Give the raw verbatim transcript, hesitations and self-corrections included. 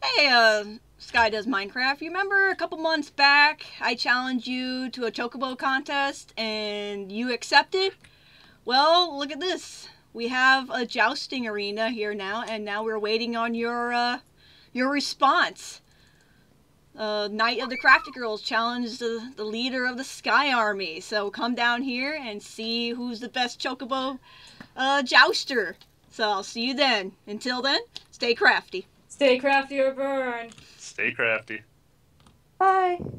Hey, uh, Sky Does Minecraft. You remember a couple months back I challenged you to a chocobo contest and you accepted? Well, look at this. We have a jousting arena here now, and now we're waiting on your uh, your response. Uh, Knight of the Crafty Girls challenged the, the leader of the Sky Army. So come down here and see who's the best chocobo uh, jouster. So I'll see you then. Until then, stay crafty. Stay crafty or burn. Stay crafty. Bye.